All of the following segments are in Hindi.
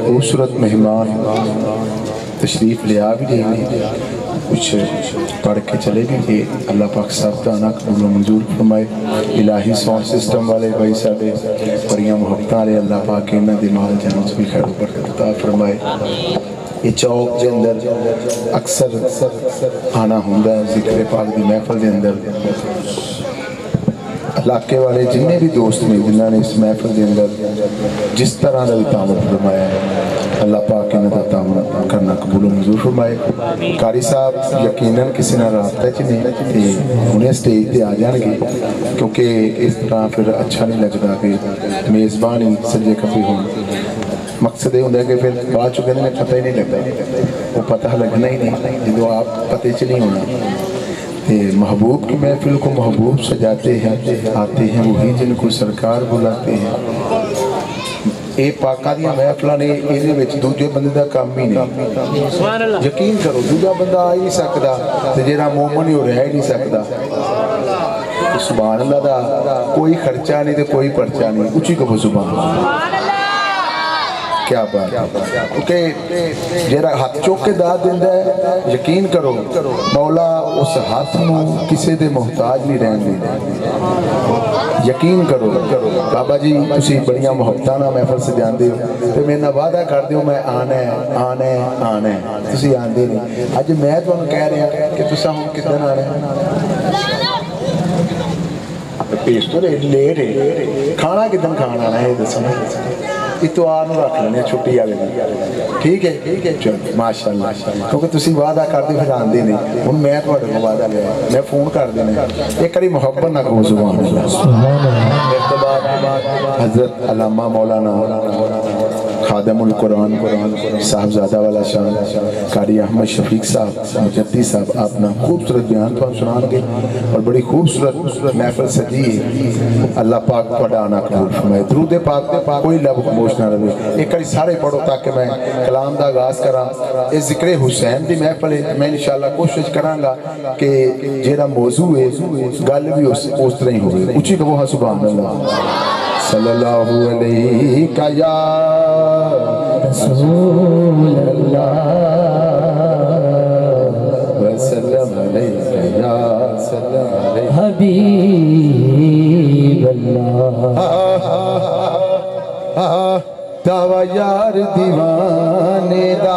खूबसूरत मेहमान तशरीफ़ ले आ भी रहे, कुछ पढ़ के चले भी गए। अल्लाह पाक साहब का आना कबूल मंजूर फरमाए। इलाही साउंड सिस्टम वाले भाई साहब बड़िया मुहब्बत वाले, अल्लाह पाक इन्हां दे माल जन्नत भी खैर बरकत अता फरमाए। ये चौक के अंदर अक्सर आना होंदा है ज़िक्र पाक दी महफिल के अंदर। इलाके वाले जिन्हें भी दोस्त ने जिन्होंने इस महफिल के अंदर जिस तरह का भी तामन फरमाया है, अल्लाह पाक इन्हां दा तामन करना कबूल मंजूर फरमाए। कारी साहब यकीनन किसी ना राबते च नहीं उन्हें स्टेज पर आ जाएंगे, क्योंकि इस तरह फिर अच्छा नहीं लगता कि मेज़बान ही सज्जे खब्बे हों। मकसद ये होंगे कि फिर बाद चुके ने पता ही नहीं लगता, वो पता लगना ही नहीं जो आप पते च नहीं होना। महबूब की महफिल को महबूब सजाते हैं, आते हैं वही जिनको सरकार बुलाते हैं। ये पाका दी महफिल ने ये दूजे बंदे का काम ही नहीं। यकीन करो दूजा बंदा आ ही नहीं सकता, तो जो मोमन ही रह ही नहीं सकता। सुभान अल्लाह दा कोई खर्चा नहीं तो कोई पर्चा नहीं, उची कहो सुभान। क्या बात, क्योंकि जरा हाथ चुक के दाद दिंदा है, यकीन करो मौला उस हाथ नूं किसी दे मोहताज नहीं रहन देंदा। यकीन करो बाबा जी तुसी बड़ियां मुहब्बतां नाल महफिल सजांदे हो, ते मेरे नाल वादा करदे हो मैं आना है आना है आना है, तुसी आंदे नहीं। अज मैं तुहानूं कह रहा कि तुसां हुण किदन आना है, पेश तो लेट है, खाना किदन खाना आना है दसो। इतवार में रख लेने छुट्टी वाले दिन, ठीक है चलो माशाअल्लाह, क्योंकि तुसी वादा करते फिर आंदे नहीं। हुण मैं तुहाडे कोल वादा लिया, मैं फोन कर देना एक बारी मुहब्बत ना कहो सुभान अल्लाह। इर्तबात हजरत अल्लामा मौलाना खादमुल कुरान साहबजादा वाला शान कारी अहमद शफीक साहब मुजद्दी साहब अपना खूबसूरत बयान तो सुनाएंगे और बड़ी खूबसूरत महफिल सजी है। अल्लाह पाक तुहाडा आना कबूल फरमाए। दरूद पाक कोई लब खामोश ना रहे, एक बार सारे पढ़ो ताकि मैं कलाम का आगाज करा। ये जिक्र हुसैन की महफिल है, मैं इंशाअल्लाह कोशिश करांगा कि जेड़ा मौजू है गल भी उस तरह ही होवे। उची कहो हाँ सुभान अल्लाह। सल्लल्लाहु अलैहि या रसूल अल्लाह वसल्लम अलैका या सल्लम हबीब अल्लाह। दावा यार दीवाने दा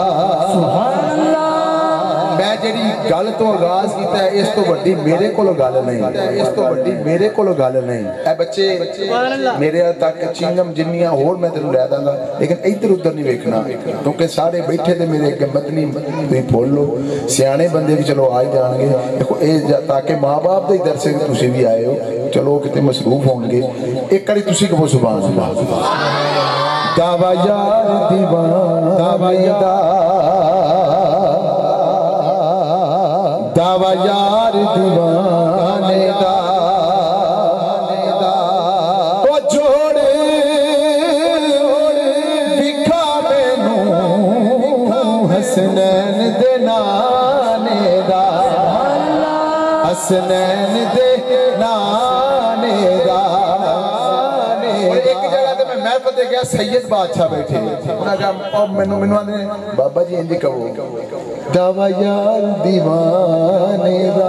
मैं जी गल तो आगाज किया, इस तो वड्डी मेरे को गल नहीं, इस तो वड्डी मेरे को गल नहीं। ए बच्चे मेरे तक चिंगम जिन्नियां होर मैं तेन लै दांगा, लेकिन इधर उधर नहीं वेखना, क्योंकि सारे बैठे थे मेरे अगे मदनी तुम फुल लो, सियाने बंदे भी चलो आ ही जाएंगे। देखो ये ताकि माँ बाप के दर से तुम भी आए हो, चलो कितने मसरूफ होंगे। एक बारी तुम कहो सुभान अल्लाह। दावा यार दीवाने दा, दावा यार दीवाने दा, ओ जोड़े विखा मैनू हसनैन दे नाने दा, हसनैन दे नाने दा। एक जगह मैं महफिल ते गया, सैयद बादशाह बैठे, उन्हें कहा मैनू मैनू आने बाबा जी इंज कहो दावा यार दीवाने दा,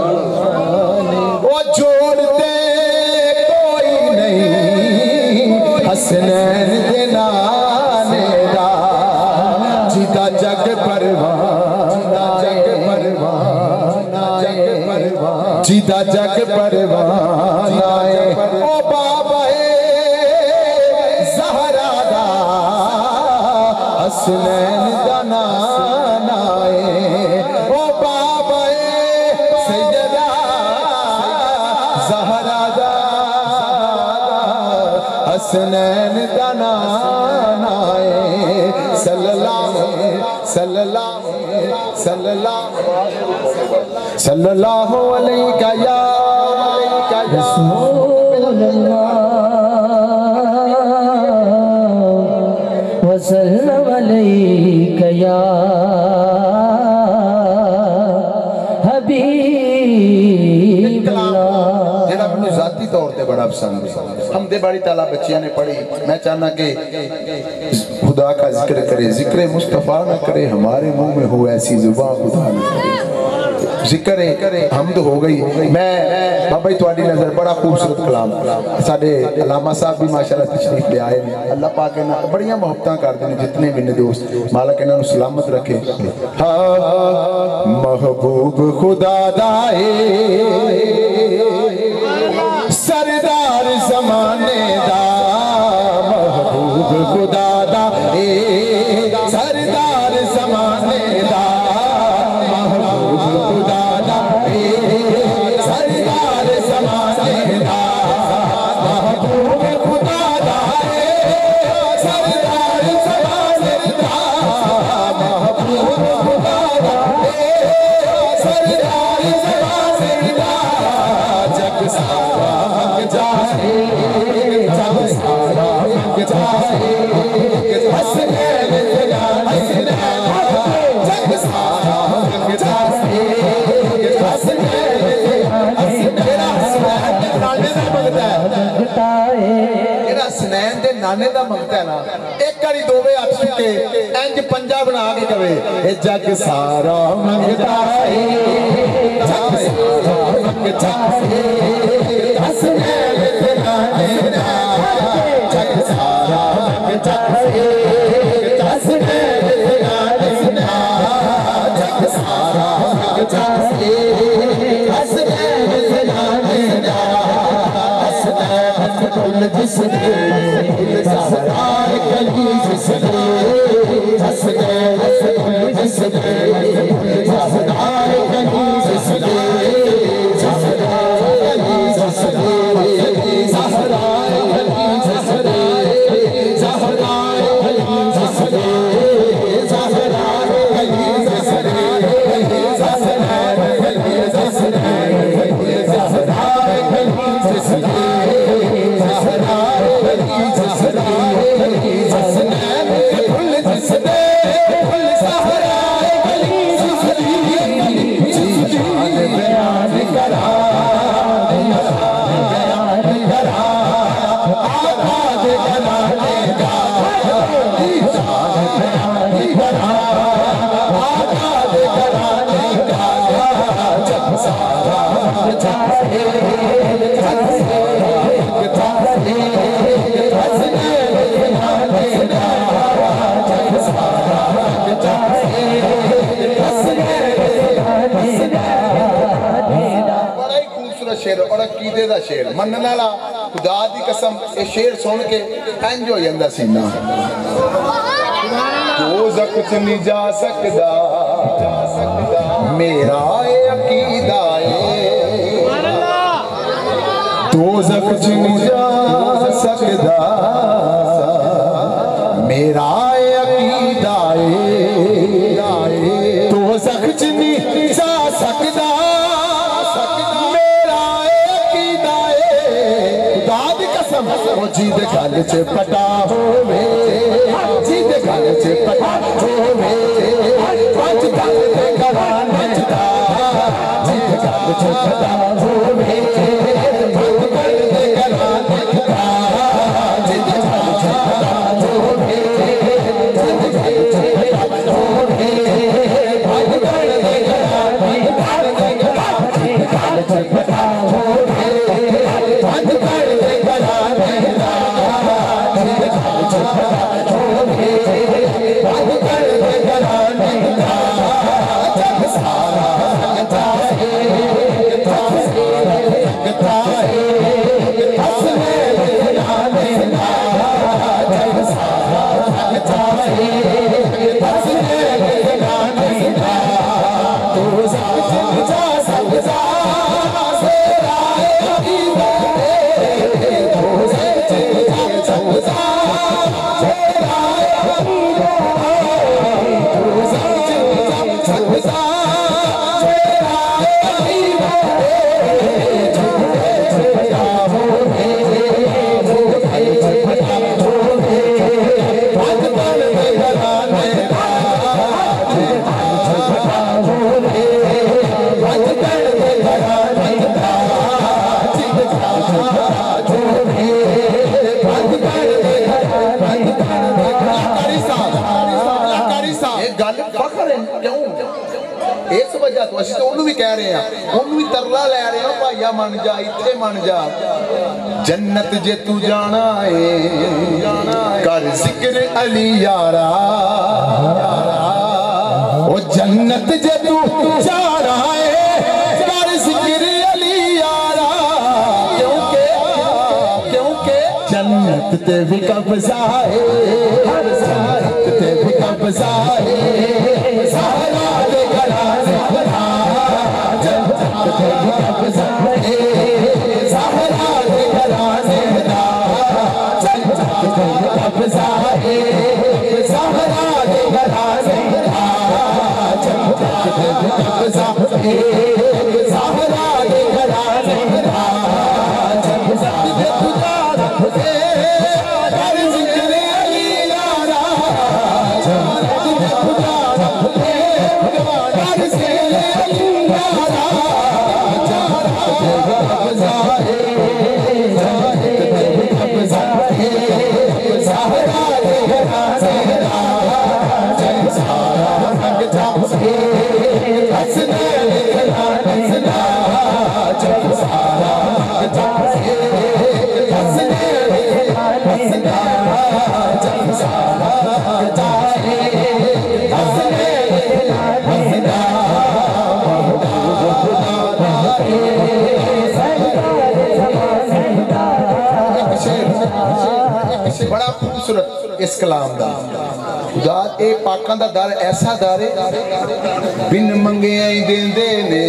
वो जोड़ते कोई नहीं हसनैन दे नाने दा, जिदा जग परवाना जिदा जग परवाना ओ बाबा ज़हरा दा हसनैन दा नाना ओ बाबा सैयदा ज़हरा दा हसनैन दा नाना सल्लल्लाहु सल्लल्लाहु सल्लल्लाहु अलैका या रसूल अल्लाह वसल्लम अलैका या हबीब अल्लाह। जेड़ा मैनू जाती तौर पे बड़ा पसंद है, हमदे बड़ी ताला बच्चियां ने पढ़ी, मैं चाहना कि खुदा का जिक्र करे, जिक्र मुस्तफ़ा न करे, हमारे मुंह में हो ऐसी जुबान खुदा न करे। जिक्र हमद हो गई। मैं बाबा जी तुहाडी नज़र बड़ा खूबसूरत कलाम साडे अलामा साहब भी माशाअल्लाह तशरीफ ले आए ने। अल्लाह पाक इन्हां बड़ियां मोहब्बतां करदे ने जितने भी ने दोस्त, मालक इन्हां नूं सलामत रखे। हाँ महबूब खुदा दाए सरदार ज़माने दा, महबूब खुदा दा सरदार ज़माने दा, महबूब खुदा दा सरदार ज़माने दा, महबूब खुदा दा सरदार ज़माने दा, महबूब खुदा दा सरदार ज़माने दा। जग सारा मंग जाए, जग सारा मंग जाए, हसनैन हसनैन, जग सारा मंग जाए, हसनैन हसनैन दे नाने दा मंगता है ना, एक बारी दोवे हथ चुके इंज पंजा बना के कवे जग सारा मंगता है, जग सारा मंगता है, हसनैन दे नाने दा, जग सारा मंगता है, हसनैन दे नाने दा, जग सारा मंगता है, हसनैन दे नाने दा, हसनैन कुल जिसने ज़हराए गली जिसने, हसनैन कुल जिसने ज़हराए गली जिसने, ज़हराए गली जिसने, ज़हराए गली जिसने, ज़हराए गली जिसने, ज़हराए गली जिसने, ज़हराए गली जिसने, ज़हराए गली जिसने, शेर और अकीदे दा शेर मनने वाला खुदा दी कसम ये शेर सुन के इंज हो जांदा सीना। दोज़ख च नहीं जा सकदा मेरा ए अकीदा ए, दोज़ख च नहीं जा सकदा मेरा ए अकीदा ए, दोज़ख च नहीं जा सकदा जिद गल च पटा होवे, जिद गल च पटा होवे, पंज गल दे घराने दा, जिद गल च पटा होवे, पंज गल दे घराने दा, जिद गल च पटा होवे, जिद गल च पटा होवे, पंज गल दे घराने दा, जिद गल च पटा होवे, पंज गल दे घराने फखर है क्यों इस वजह तो असं तो उन्होंने भी कह रहे हैं उन्होंने भी तरला लै रहे हैं भाइया मन जा इत्थे मन जा जन्नत जे तू जाना है कर जिक्र अली यारा ओ जन्नत जे तू जाना है कर जिक्र अली यारा क्योंकि जन्नत ते भी कब्जा है जन्नत ते भी कब्जा है सारा दे घराने जन्नत ते भी कब्जा है सारा दे घराने जन्नत ते भी कब्जा है सारा दे घराने जन्नत ते भी कब्जा है सारा दे घराने जन्नत ते खुदा बड़ा खूबसूरत इस कलाम का खुदा ए पाकां दा दर ऐसा दर है बिन मंगे ही देंदे ने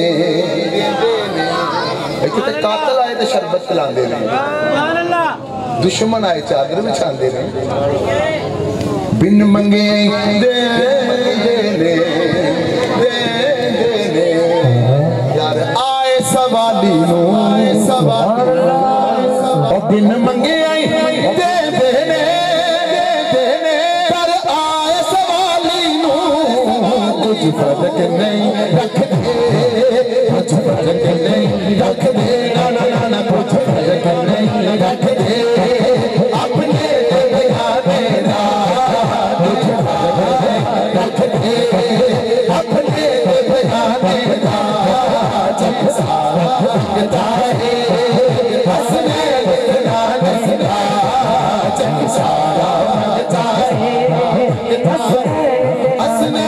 इत्थे ते कातल आए तो शरबत पिलांदे ने दुश्मन आए चादर बिछांदे ने बिन मंगे ही देंदे ने यार आए सवाली नो बिन मंगे फर्क नहीं रख दे कुछ फर्क नहीं रख दे ना ना ना ना कुछ फर्क नहीं रख दे अपने दिखाने दा कुछ फर्क नहीं रख दे अपने दिखाने दा जब सारा लगता है हंसने दिखाने दा जब सारा लगता है हंसने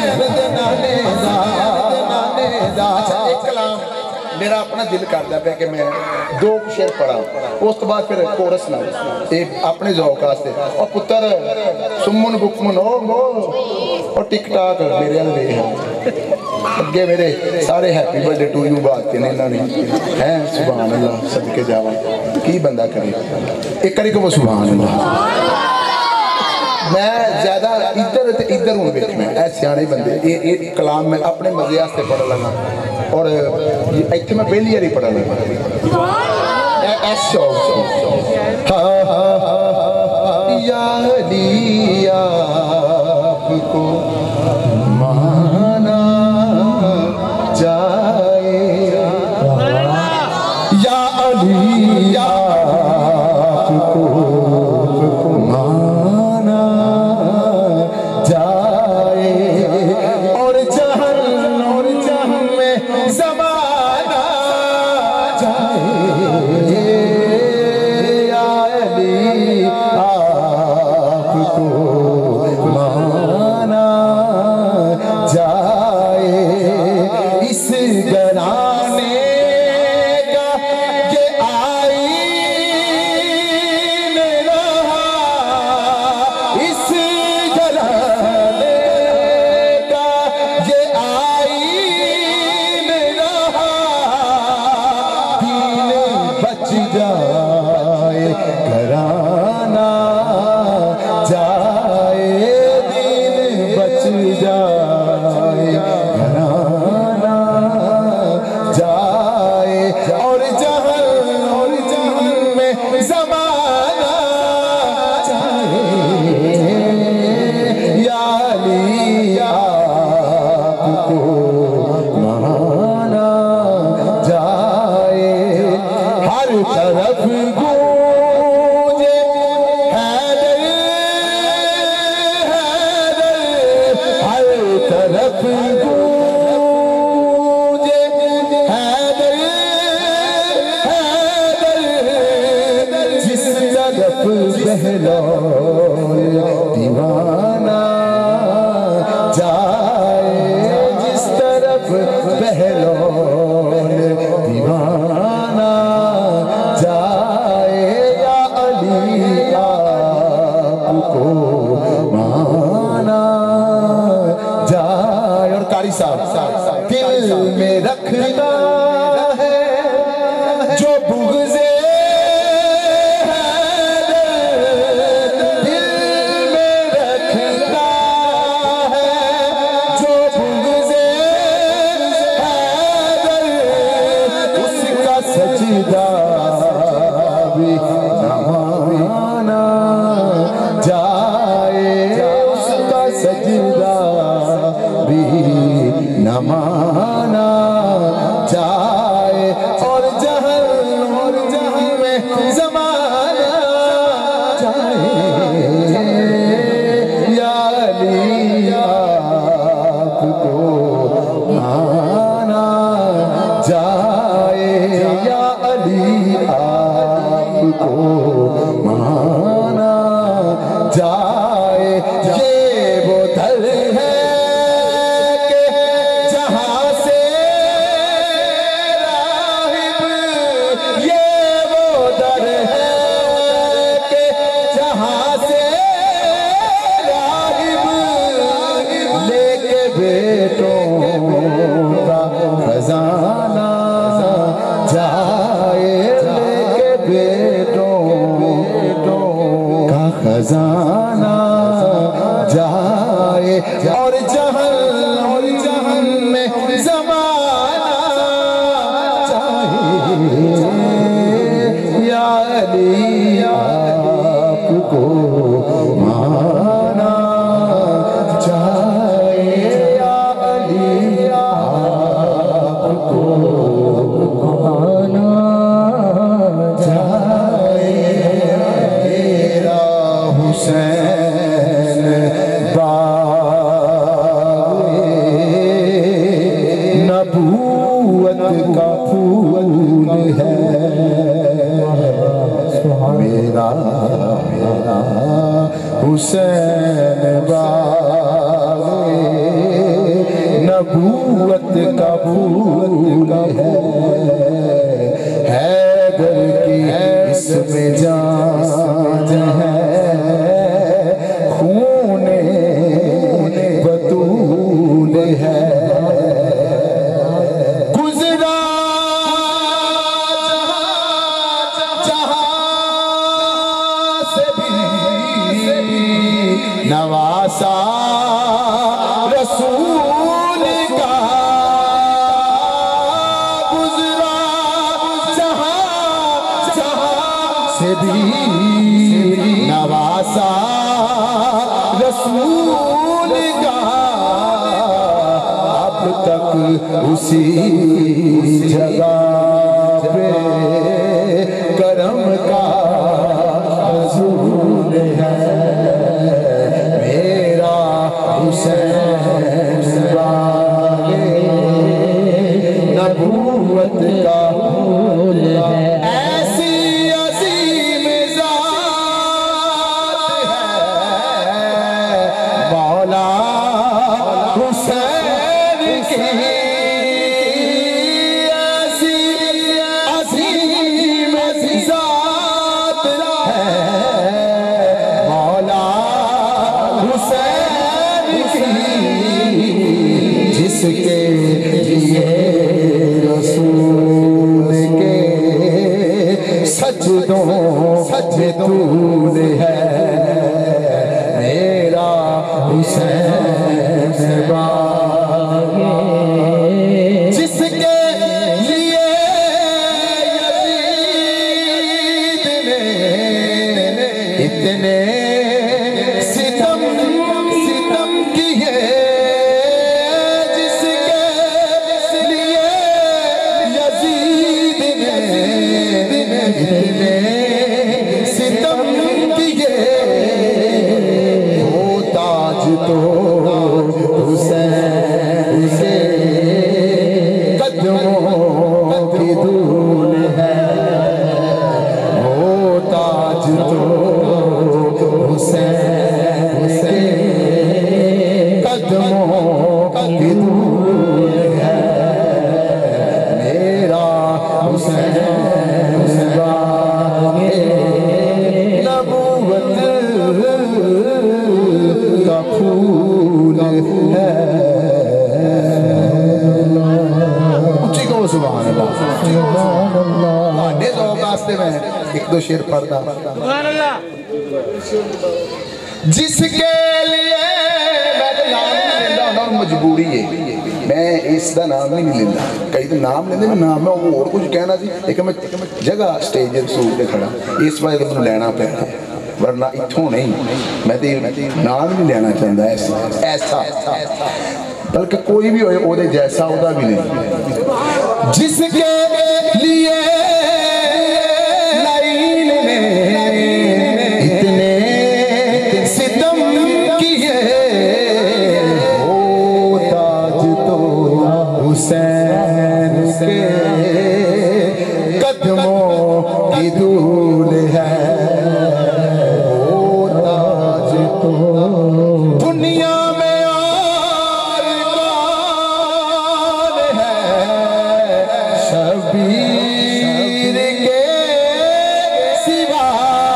मेरा अपना दिल करता पे कि मैं दो शेर पढ़ा उस तो बाद फिर कोरस ना एक अपने जौक वास्ते और पुत्र सुमन बुकमन और टिक टाक मेरे वाले हैं अगे मेरे सारे हैप्पी बर्थडे टू यू बात के इन्होंने हैं सुभान अल्लाह सदके जावा की बंदा करे एक करी को सुभान अल्लाह मैं ज्यादा इधर ते इधर हूं देखना ऐ सियाने बंदे ये कलाम मैं अपने मजे वास्ते पढ़ लगा और इत्थे मैं पहली बारी पढ़ा लगा ऐसा या अली आपको माना जाए या अली आपको साहब दिल में रखता है जो बुग़्ज़े दिल में रखता है जो बुग़्ज़े उसका सजदा भी न माना जाए, उसका सजदा भी न माना जाए। और जहाँ में ज़माना जाए या अली आपको माना जाए, या अली आपको माना जाए। ये वो दर है कि जहाँ से राहिब, ये वो दर है कि जहाँ से राहिब लेके बेटों का खजाना जाए, लेके बेटों का खजाना जाए। और जहाँ में ज़माना चाहिए या अली आपको माना जाए, या अली आपको माना जाए। मेरा हुसैन नबूवत का फूल है, मेरा हुसैन नबूवत का फूल है। हैदर की इसमें जान है, खूने बतूल है। गुज़रा जहाँ से भी नवासा रसूल का, गुज़रा जहाँ से भी नवासा रसूल का। अब तक उसी जगह पे करम का रसूल है। मेरा हुसैन नबूवत का फूल है। ऐसी अज़ीम ज़ात है मौला हुसैन की, ऐसी अज़ीम ज़ात है मौला हुसैन की, जिसके लिए रसूल के सजदों में तूल है। मेरा हुसैन जिसके लिए यज़ीद ने इतने सितम किए, जिसके लिए यज़ीद ने इतने सितम किए। वो ताज तो हुसैन के कदमों की धूल है, वो ताज तो हुसैन के कदमों की धूल है। मेरा हुसैन नबूवत का फूल है। सुभान अल्लाह ज़ौक़ वास्ते मैं एक दो शेर पढ़दा। सुभान अल्लाह। जिसके लिए मैं नाम नहीं लेंदा ना मजबूरी है, मैं इसका नाम ही नहीं लेंदा। कई तो नाम लेंदे मैं नाम मैं और कुछ कहना सी, लेकिन मैं जगह स्टेज रसूल ते खड़ा इस वजह तो मैं लेना पैना, वरना इत्थों नहीं मैं तो नाम नहीं लेना चाहता ऐसा, बल्कि कोई भी होए ओदे जैसा ओदा भी नहीं। जिसके लिए लाइन में इतने सितम किए हो, ताज तो हुसैन के कदमों की धूल है। दुनिया में और कौन है शबीर के सिवा,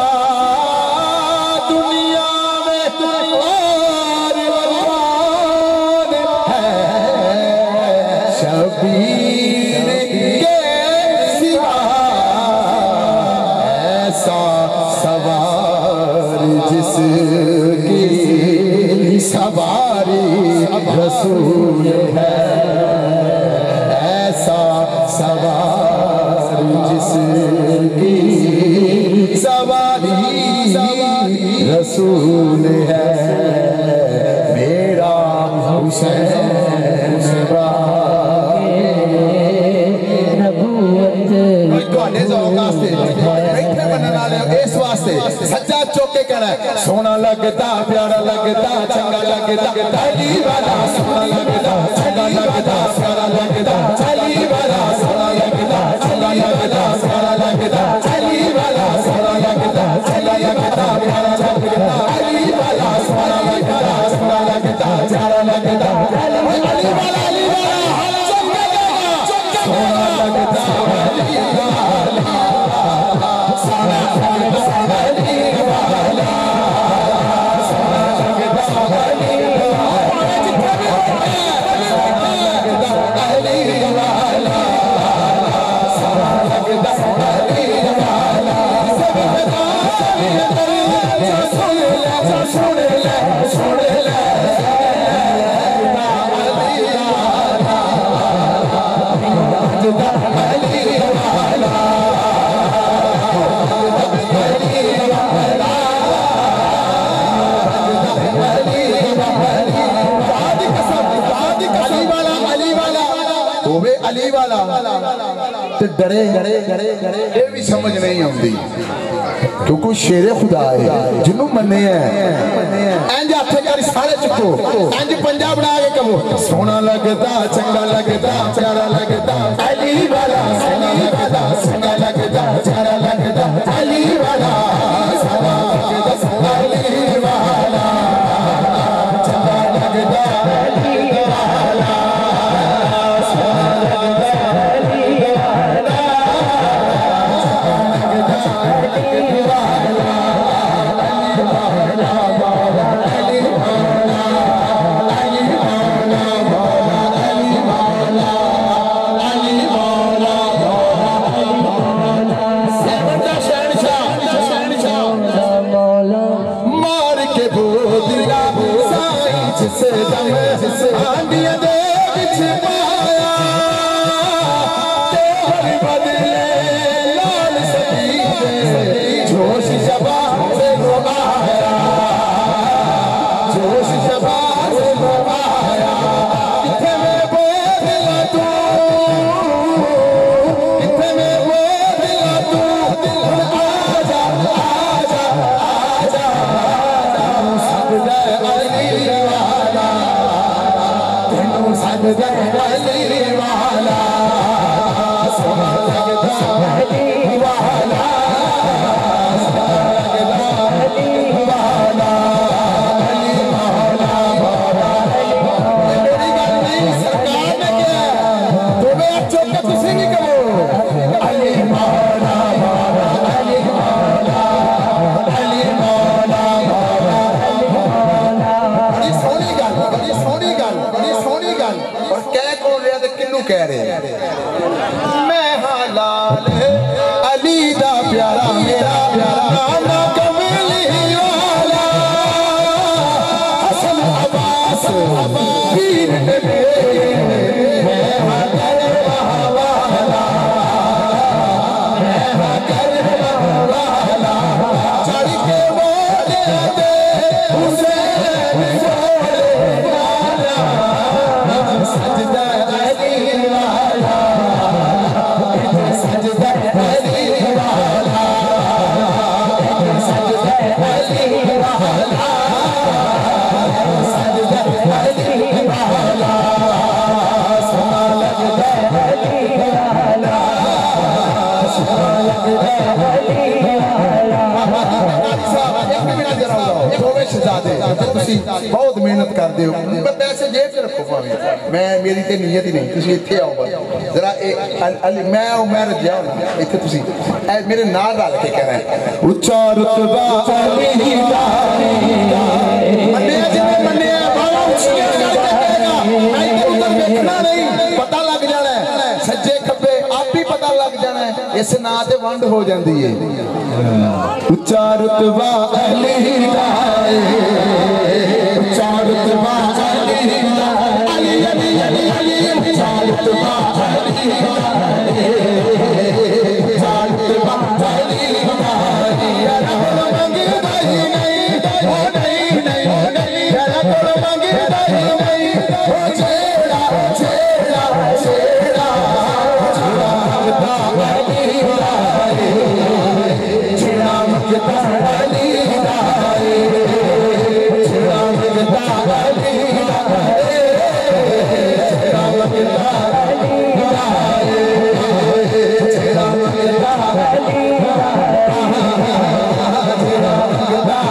दुनिया में और कौन है शबीर के सिवा, ऐसा सवार जिसकी सवारी रसूल है, ऐसा सवार जिसकी सवारी रसूल है। मेरा हुसैन इस वास्ते सच्चा चौके कहना सोना लगता प्यारा लगता चंगा लगता अली वाला, सोना लगता चंगा लगता प्यारा लगता अली वाला, सोना लगता चंगा लगता प्यारा लगता अली वाला, सोना लगता चंगा लगता प्यारा लगता अली वाला, सोना लगता प्यारा लगता प्यारा लगता अली वाला, अली वाला चंगा लगता सोना लगता अली वाला, सोना लगता अली वाला, अली वाला ते डरे ये भी समझ नहीं आती, क्योंकि शेरे खुदा है जिन्हों मन्ने इंज हथ कर सारे चुको इंज पंजा बना के कहो सोना लगता चंगा लगता प्यारा लगता अली वाला, सोना लगता चंगा लगता प्यारा लगता अली वाला, सोना लगता अली वाला, चंगा लगता अली वाला, और कह कौन रहा ते किन्नू कह रहे मैं हाँ लाल अली दा प्यारा मेरा प्यारा कमली वाला हसन अब्बास पीर नबी मैं हाँ करवा वाला मैं हाँ करवा वाला चढ़ के बोले दे हुसैन सजदा अली वाला सजदा अली वाला सजदा अली वाला सजदा अली वाला सोना लगदा अली वाला सोना लगदा अली वाला साहब एक मिनट जरा आओ दोवे शहजादे बहुत मेहनत करते हो पैसे जेब च रखो भावे मैं मेरी ते नीयत ही नहीं तुसी इत्थे आओ बस जरा अली मैं रजिया होना इत्थे तुसी मेरे नाल रल के कहना है उच्चा रुतबा अली दा मन्ने जिन्ने मन्ने बाबा उच्चियां करके कहेगा नहीं तो उधर देखना नहीं पता लग जाना है सज्जे खब्बे आप ही पता लग जाना है इस नां ते वंड हो जांदी है उच्चा रुतबा अली दा उच्चा रुतबा अली दा अली अली अली अली उच्चा रुतबा अली दा उच्चा रुतबा अली दा यारा कोल मंगदा ही नहीं हो नहीं नहीं हो नहीं यारा कोल मंगदा ही नहीं हो छेड़ा छेड़ा छेड़ा छेड़ा मंगदा अली दा छेड़ा मंगदा अली दा छेड़ा मंगदा अली दा छेड़ा मंगदा अली दा छेड़ा मंगदा अली दा छेड़ा मंगदा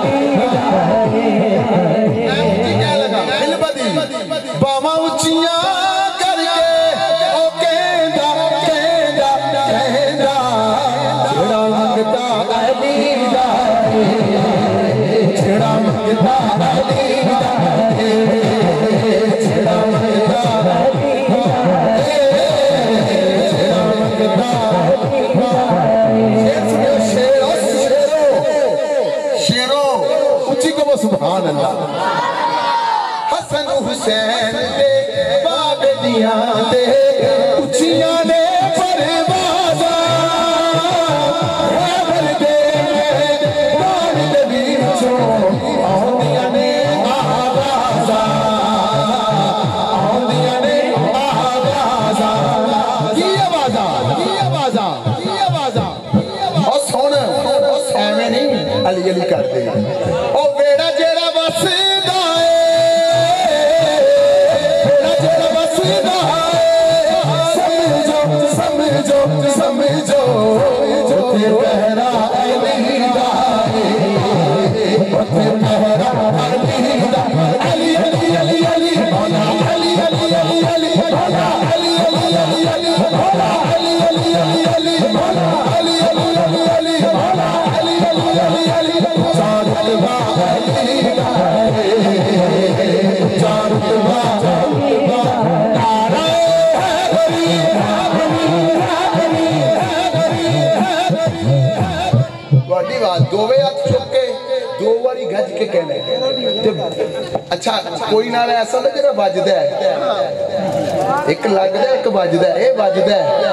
अली दा बावा उच्चियां करके ओ कहंदा कहंदा कहंदा छेड़ा मंगदा अली दा छेड़ा मंगदा अली दा छेड़ा मंगदा अली छेड़ा मंगदा शेरो शेरो शेरो उच्ची को सुभान अल्लाह हसन हुसैन दे बाबे दियां दे उच्चियां ने परवाज़ा हैबर दे बाण नबी चो आउंदियां ने आवाज़ा आउंदियां ने आवाज़ा की आवाज़ा की आवाज़ा की आवाज़ा ओ सुन एवें नहीं अली अली करदे ओ वेड़ा जेड़ा वसदा समझो समझो उथे पहरा अली दा उथे पहरा अली दा अली अली अली अली मौला अली अली अली अली मौला अली अली अली अली मौला अली अली अली अली मौला अली अली अली अली मौला अली अली अली अली चारत बा अली दा चारत बा नारा दोवे हाथ चुक के दो बारी गज के कहना अच्छा कोई नाल ऐसा ना जरा बजदा है एक लगदा एक बजदा है ए बजदा है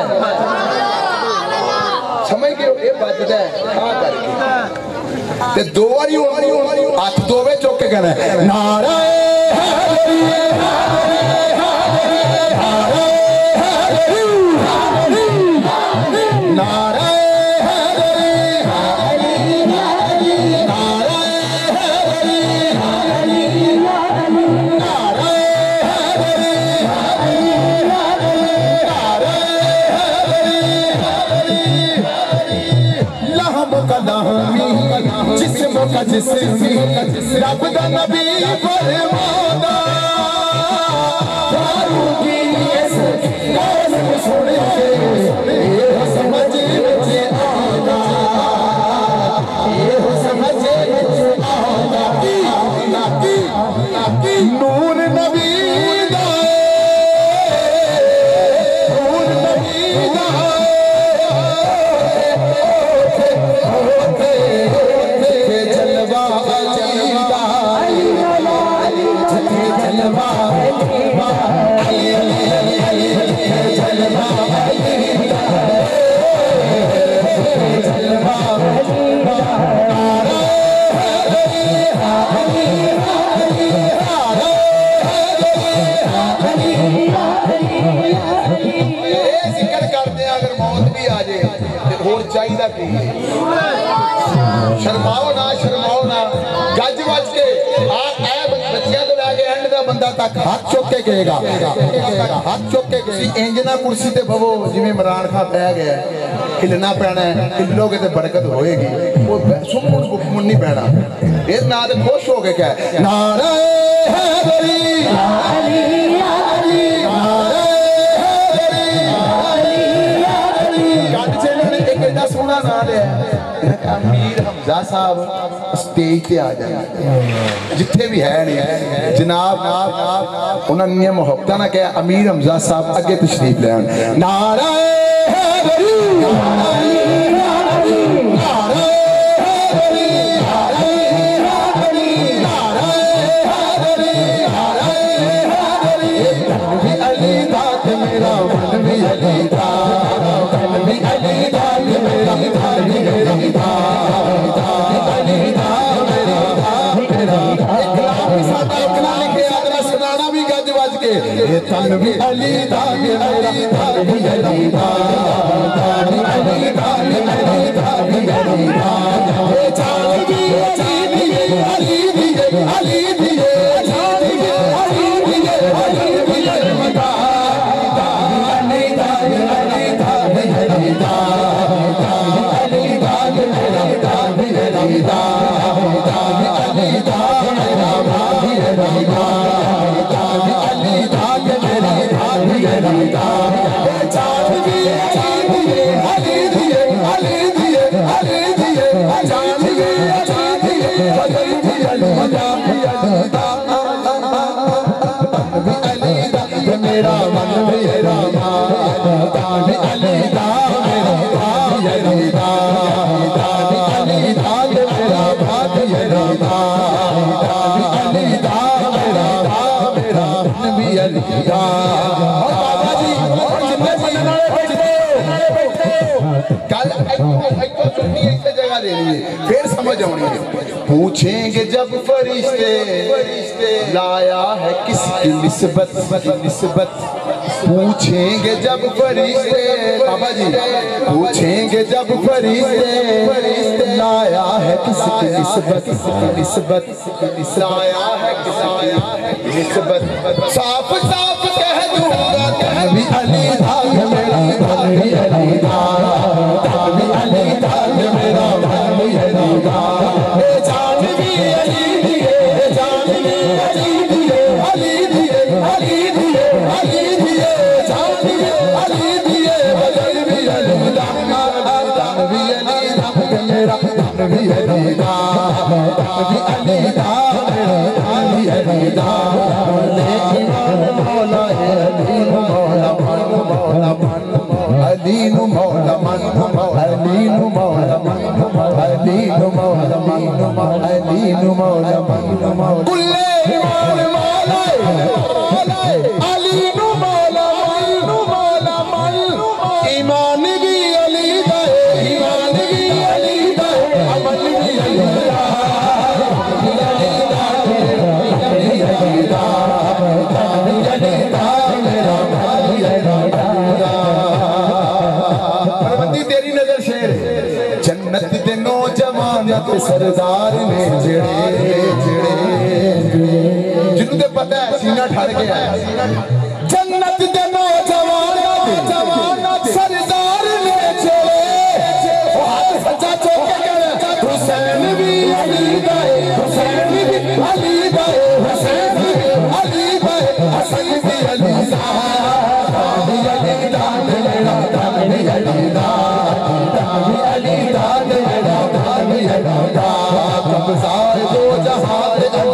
समझ गए ए बजदा है हां करके ते दो बारी हाथ दोवे चुक के कहना नारा नारा जिस्म का जिस्मी रब दा नबी फरमांदा फारूकी इस कौल सुन के ये समझ विच आंदा ये समझ विच आंदा की नूर नबी दा जलवा शर्माओ ना गज वज के बच्चियां तो लैके एंड दा बंदा तक हाथ चुक के गएगा हाथ चुक के इंज ना कुर्सी ते बवो जिवें इमरान खान बह गया हिलना पैना है हिलोगे तो बरकत होएगी वो सुमुन बुकमुन नहीं पैना इस ना ते खुश हो के क्या नारे हैदरी अली अली सोना ना लिया अमीर हमजा साहब स्टेज पे आ जाए जिथे भी है जनाब उन्होंने मुहब्बत ना कहा अमीर हमजा साहब अगे तशरीफ ले नारा तन भी अली दाग मेरा तन भी अली दाग अली दाग मेरा दाग मेरा ये जान भी अली दिए अली दिए अली दिए जान भी अली दिए अली दिए अली दाग अली दाग अली दाग अली दाग अली दाग मेरा दाग अली दाग अली दाग मेरा दाग अली मेरा मन मेरा दान अली दान मेरा अली दान अली दान मेरा बात मेरा दान अली दान मेरा नबी अली दान बाबा जी जिन्ने बनने वाले बैठे कल एक सुननी एक जगह ले लिए फिर समझ आनी है पूछेंगे जब फरिश्ते लाया है किसकी निस्बत पूछेंगे जब फरिश्ते बाबा जी पूछेंगे जब फरिश्ते लाया है किसकी निस्बत लाया है किसकी निस्बत साफ साफ कह दूंगा भी अली दाग मेरा भी अली दाग भी अली दाग मेरा भी अली दाग ए जान भी अली दिए जान भी अली दिए अली दिए अली दिए अली दिए जान भी अली दिए बदल भी अली दाग भी अली दाग मेरा भी अली दाग भी अली दाग मेरा भी अली दाग लेकिन मौला है अलीनु मौला मन अलीनु मौला मन अलीनु मौला मन अलीनु मौला मन कुल्ले ईमान मौला अलीनु मौला मन ईमान भी अली दा ईमान भी अली दा अमल भी अली दा जन्नत दे नौजवान सरदार ने जेड़े जिन्हों ते पता है सीना ठर गया जन्नत दे नौजवान सरदार ने जेड़े हाथ सच्चा चौके हुसैन भी अली दाए हुसैन भी अली दाए हुसैन भी अली दाए हसन भी अली दान मेरा दान अली दान कब्ज़ाए दो जहां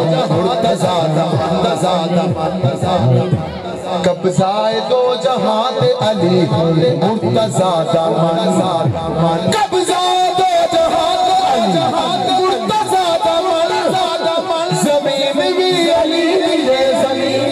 कब्ज़ाए दो जहां अली मुर्तज़ा दामन कब्ज़ाए दो जहां मुर्तज़ा दामन ज़मीन भी अली दिए ज़मीन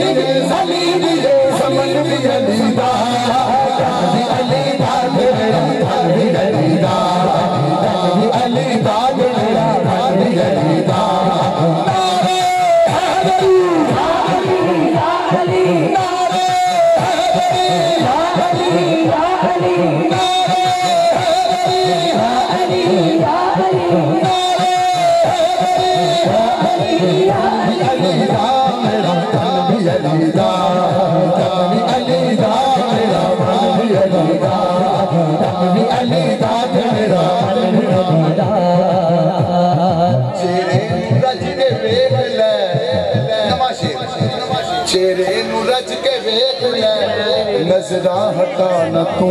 चेहरे नू रच के वेख ले नजरा हटा न तू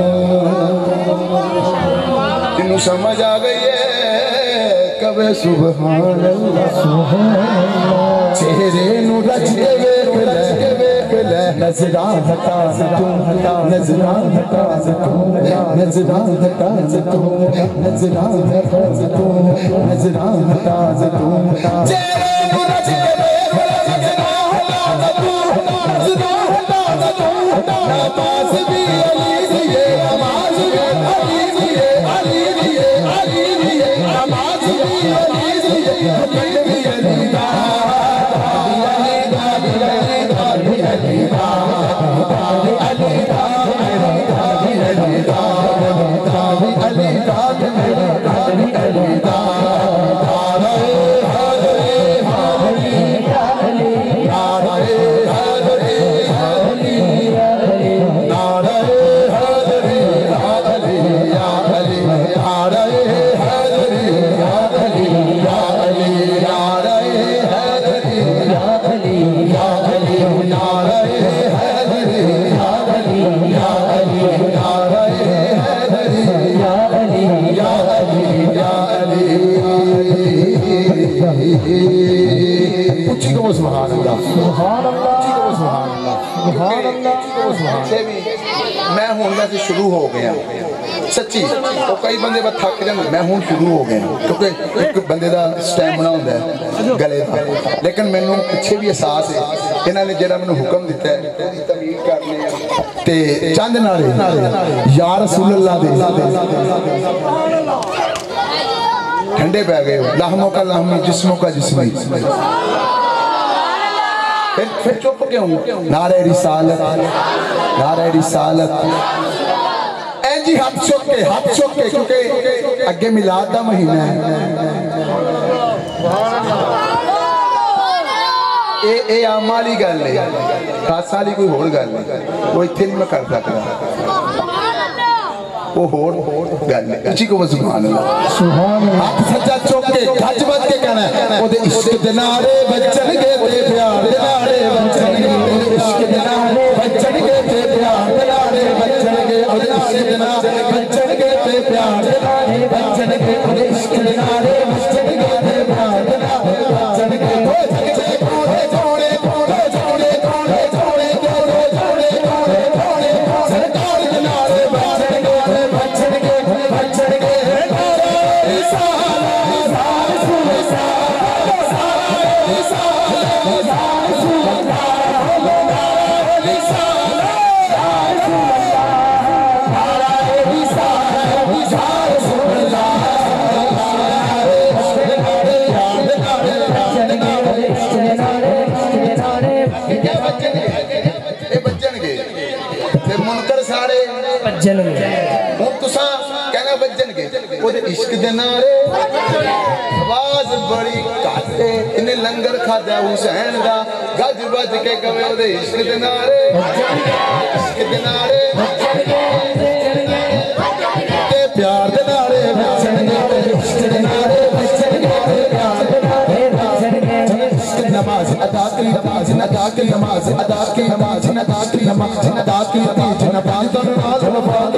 तेनू समझ आ गई है कवे सुभान अल्लाह चेहरे नू रच के वेख ले नजरा हटा तू नजरा हटा तू नजरा हटा तू नजरा हटा तू नजरा हटा तू चेहरे नू रच के नमाज भी अली दिए नमाज भी अली दिए अली दिए अली दिए नमाज भी अली दिए हुक्म भी अली दा अली दा अली दा अली दा अली दा अली दा अली दा अली दा मैं हूं वैसे शुरू हो गया सच्ची तो कई बंदे बस थक जाते मैं हूं शुरू हो गया क्योंकि एक बंदे का स्टैमिना होंदा है गले का लेकिन मैनू पिछे भी एहसास है इन्होंने जो मैनू हुक्म दिता है तमीर करने ते चंद नारे या रसूल अल्लाह दे ठंडे पै गए लाहमों का लाहमी जिस्मों का जिस्मी फिर चुप क्यों नारे रिसालत जी हाथ चुक के क्योंकि अगे मिलाद का महीना है ये आम वाली गल है खासा वाली कोई होर गल नहीं वो इत्थे नहीं मैं कर सकता वो होर गल है उची को सुभान अल्लाह हाथ सज्जा चुक के गज बज के कहना ओदे इश्क दे नारे बजणगे ते प्यार दे नारे बजणगे इश्क दे नारे बजणगे ते प्यार दे नारे बजणगे ओदे इश्क दे नारे बजणगे ते प्यार दे नारे बजणगे ओदे इश्क दे नारे बजणगे ते प्यार दे नारे बजणगे इश्क दे नारे आवाज बड़ी घट इन्हें लंगर खादा हुसैन दा गज बज के कवे ओदे इश्क दे नारे ते प्यार दे नारे इश्क दे नारे नमाज अदा की नमाज अदा की नमाज अदा की नमाज अदा की नमाज अदा की नमाज नमाज नमाज नमाज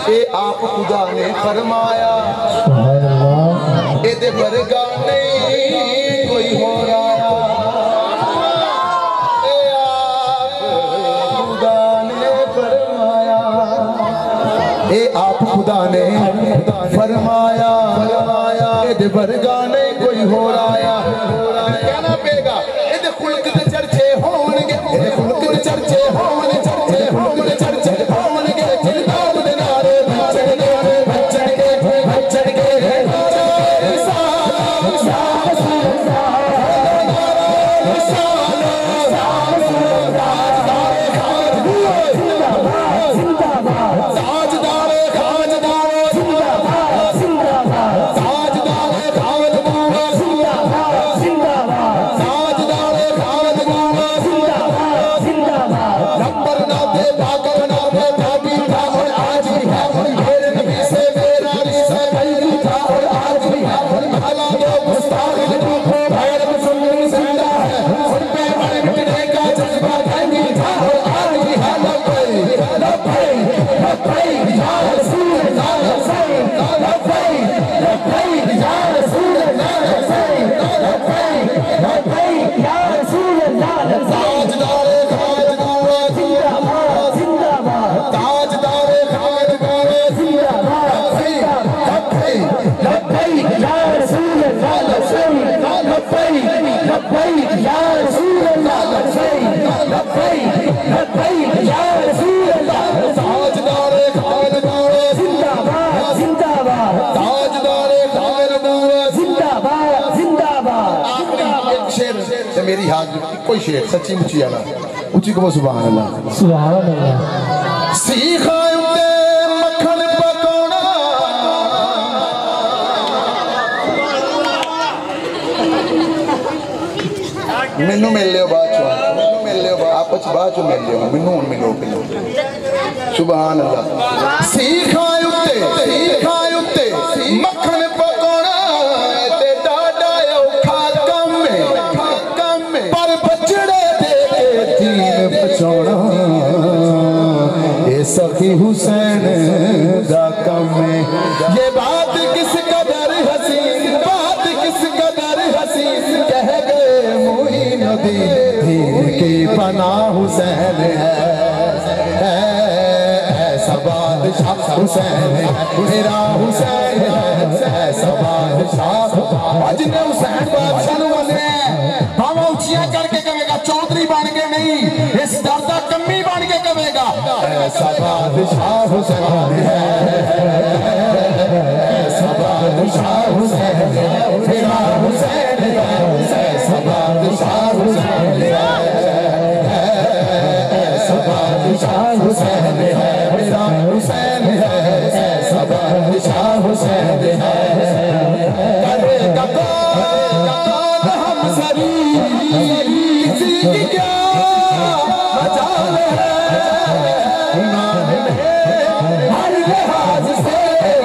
ये आप खुदा ने फरमाया ये वर्गा नहीं कोई हो रहा ये आप खुदा ने फरमाया ये आप खुदा ने फरमाया ये वर्गा नहीं कोई हो रहा कहना पेगा ये खुल्क दे चर्चे होणगे ये खुल्क दे चर्चे होणगे चर्चे होणगे जिंदाब दे नारे बचड़ के मेरी हाजिर कोई शेर सच्ची मुच्ची आला उची को सुभान अल्लाह सुभान अल्लाह सीखा उते मक्खन पकाना मैनू मिल लियो बाद आपस बाद चो मिल लियो मैनू हुण मिलो सुभान अल्लाह सीखा उते मक्खन पकाना ते डाडा औखा कम पर बचड़े दे दीन बचाना ये सखी हुसैन दा कम है ये बात किस कदर हसीन कह गए मोइनुद्दीन की पनाह हुसैन है ऐसा बादशाह हुसैन है मेरा हुसैन है ऐसा बादशाह जिन्हें हुसैन बादशाह नु मने भाव उचिया करके कहेगा चौधरी बन के नहीं इस दर दा कमी बन के कहेगा ऐसा बादशाह हुसैन है ऐसा बादशाह हुसैन है मेरा हुसैन है ऐसा बादशाह हुसैन है ऐसा बादशाह हुसैन है मेरा हुसैन है ऐसा बादशाह हुसैन है करेगा कौन हम सरी किसी की क्या मजाल है हर लिहाज से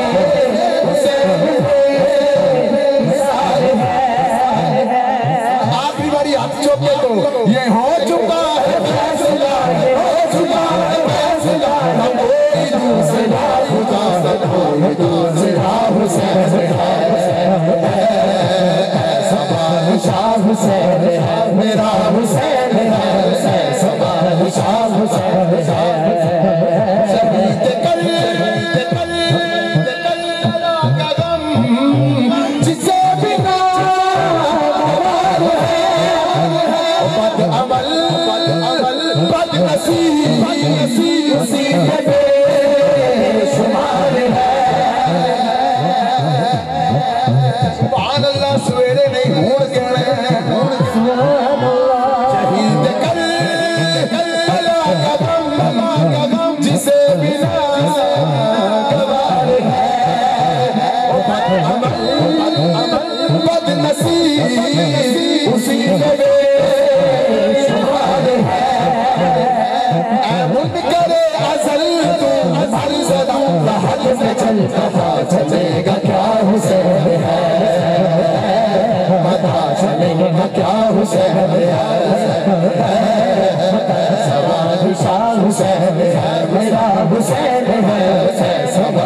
आखिरी बारी हाथ चौके तो ये हो चुका है फैसला हो चुका है फैसला कोई दूसरा खुदा कोई दूसरा हुसैन है ऐसा बादशाह हुसैन है मेरा हुसैन है ऐसा बादशाह हुसैन है शहीद कर कदम जिसे बिना बद अमल बद नसीब उसी के शुमार है सुभान अल्लाह सवेरे नहीं हूं कहना सुभान अल्लाह शहीद कर कदम जिसे बिना गवार है अमल बद नसीब उसी के शुमार है करे असल तो हर सदा लहद में चलता चलेगा क्या हुसैन है पता चलेगा क्या हुसैन है सवाल शाह हुसैन है मेरा हुसैन है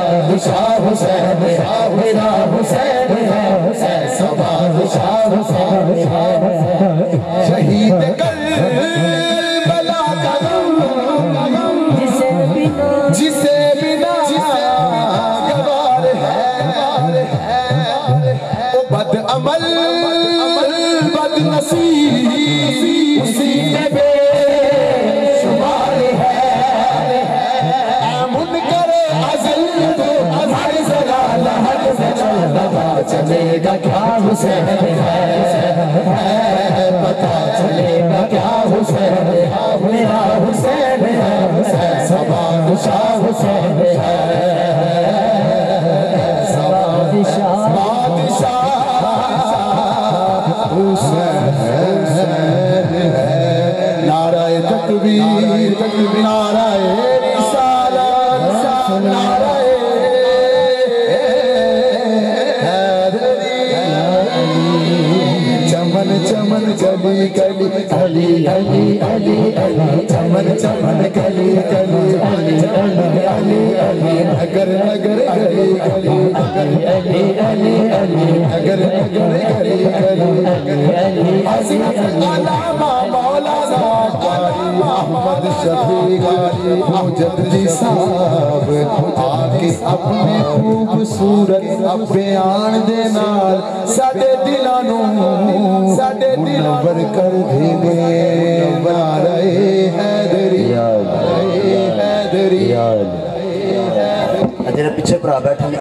हुसैन मेरा हुसैन है ऐसा बादशाह हुसैन शहीद करबला का गम जिसे बिना गवार है वो बद अमल बद नसीब उसी में बेशुमार है मुनकर अज़ल को हर जलाल हर जलाल चलेगा क्या हुसैन है पता चलेगा क्या हुसैन मेरा हुसैन है ऐसा बादशाह हुसैन है नाराए तकबीर नाराए रिसालत नाराए चमन चमन गली गली अली अली अली अली चमन चमन गली गली अली अली अली नगर नगर गली गली अली अली अली नगर नगर गली गली अली हज़रत अल्लामा मौलाना अहमद शफीक मुजद्दी साहब आके अपने खूबसूरत बयान दे नाल साडे दिलां नूं मुनव्वर कर दे नारे हैदरी हैदरी जेड़ा पीछे भरा बैठे